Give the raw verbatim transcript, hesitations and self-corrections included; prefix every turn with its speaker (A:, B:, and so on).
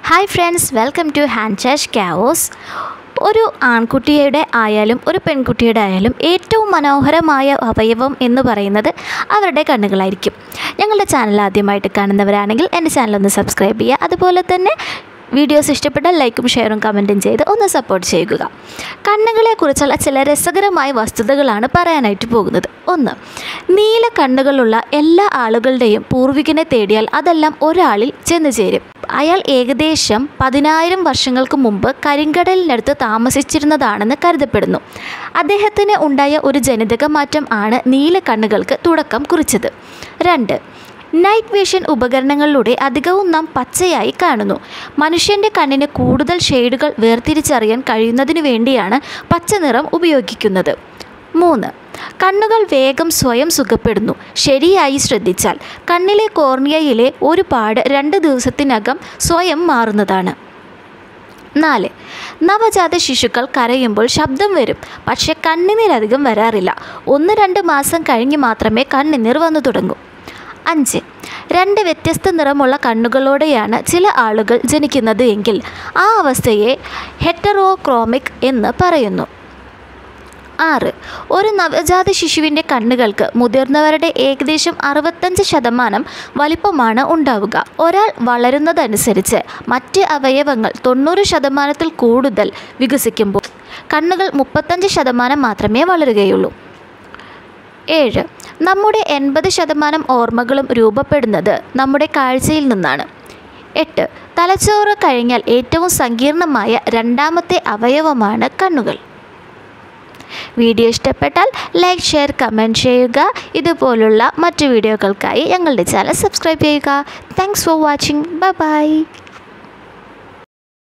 A: Hi friends, welcome to ഹാൻഡ് ചാഷ് ക്യാവോസ്. ഒരു ആൺകുട്ടിയുടെ ആയാലും ഒരു പെൺകുട്ടിയുടെ ആയാലും ഏറ്റവും മനോഹരമായ അവയവം എന്ന് പറയുന്നത് അവരുടെ കണ്ണുകളായിരിക്കും. ഞങ്ങളുടെ ചാനൽ ആദ്യമായിട്ട് കാണുന്നവരാണെങ്കിൽ എൻ്റെ ചാനലൊന്ന് സബ്സ്ക്രൈബ് ചെയ്യുക. അതുപോലെ തന്നെ വീഡിയോസ് ഇഷ്ടപ്പെട്ടാൽ ലൈക്കും ഷെയറും കമൻറ്റും ചെയ്ത് ഒന്ന് സപ്പോർട്ട് ചെയ്യുക. കണ്ണുകളെക്കുറിച്ചുള്ള ചില രസകരമായ വസ്തുതകളാണ് പറയാനായിട്ട് പോകുന്നത്. ഒന്ന്, നീല കണ്ണുകളുള്ള എല്ലാ ആളുകളുടെയും പൂർവികനെ തേടിയാൽ അതെല്ലാം ഒരാളിൽ ചെന്ന് ചേരും. അയാൾ ഏകദേശം പതിനായിരം വർഷങ്ങൾക്ക് മുമ്പ് കരിങ്കടലിനടുത്ത് താമസിച്ചിരുന്നതാണെന്ന് കരുതപ്പെടുന്നു. അദ്ദേഹത്തിന് ഉണ്ടായ ഒരു ജനിതക മാറ്റം ആണ് നീല കണ്ണുകൾക്ക് തുടക്കം കുറിച്ചത്. രണ്ട്, നൈറ്റ് വിഷൻ ഉപകരണങ്ങളിലൂടെ അധികവും നാം പച്ചയായി കാണുന്നു. മനുഷ്യൻ്റെ കണ്ണിന് കൂടുതൽ ഷെയ്ഡുകൾ വേർതിരിച്ചറിയാൻ കഴിയുന്നതിനു വേണ്ടിയാണ് പച്ച നിറം ഉപയോഗിക്കുന്നത്. മൂന്ന്, കണ്ണുകൾ വേഗം സ്വയം സുഖപ്പെടുന്നു. ശരിയായി ശ്രദ്ധിച്ചാൽ കണ്ണിലെ കോർണിയയിലെ ഒരു പാട് രണ്ട് ദിവസത്തിനകം സ്വയം മാറുന്നതാണ്. നാല്, നവജാത ശിശുക്കൾ കരയുമ്പോൾ ശബ്ദം വരും, പക്ഷേ കണ്ണുനീരധികം വരാറില്ല. ഒന്ന് രണ്ട് മാസം കഴിഞ്ഞ് മാത്രമേ കണ്ണുനീർ വന്നു തുടങ്ങൂ. അഞ്ച്, രണ്ട് വ്യത്യസ്ത നിറമുള്ള കണ്ണുകളോടെയാണ് ചില ആളുകൾ ജനിക്കുന്നത് എങ്കിൽ ആ അവസ്ഥയെ ഹെറ്ററോക്രോമിക് എന്ന് പറയുന്നു. ആറ്, ഒരു നവജാത ശിശുവിൻ്റെ കണ്ണുകൾക്ക് മുതിർന്നവരുടെ ഏകദേശം അറുപത്തഞ്ച് ശതമാനം വലിപ്പമാണ് ഉണ്ടാവുക. ഒരാൾ വളരുന്നതനുസരിച്ച് മറ്റ് അവയവങ്ങൾ തൊണ്ണൂറ് ശതമാനത്തിൽ കൂടുതൽ വികസിക്കുമ്പോൾ കണ്ണുകൾ മുപ്പത്തഞ്ച് ശതമാനം മാത്രമേ വളരുകയുള്ളൂ. ഏഴ്, നമ്മുടെ എൺപത് ശതമാനം ഓർമ്മകളും രൂപപ്പെടുന്നത് നമ്മുടെ കാഴ്ചയിൽ നിന്നാണ്. എട്ട്, തലച്ചോറ് കഴിഞ്ഞാൽ ഏറ്റവും സങ്കീർണമായ രണ്ടാമത്തെ അവയവമാണ് കണ്ണുകൾ. വീഡിയോ ഇഷ്ടപ്പെട്ടാൽ ലൈക്ക്, ഷെയർ, കമൻറ്റ് ചെയ്യുക. ഇതുപോലുള്ള മറ്റു വീഡിയോകൾക്കായി ഞങ്ങളുടെ ചാനൽ സബ്സ്ക്രൈബ് ചെയ്യുക. Thanks for watching. Bye by.